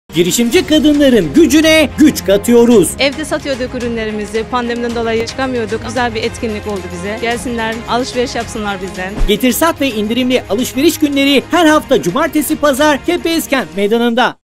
Girişimci kadınların gücüne güç katıyoruz. Evde satıyorduk ürünlerimizi. Pandemiden dolayı çıkamıyorduk. Güzel bir etkinlik oldu bize. Gelsinler, alışveriş yapsınlar bizden. Getirsat ve indirimli alışveriş günleri her hafta cumartesi pazar Kepez Kent Meydanı'nda.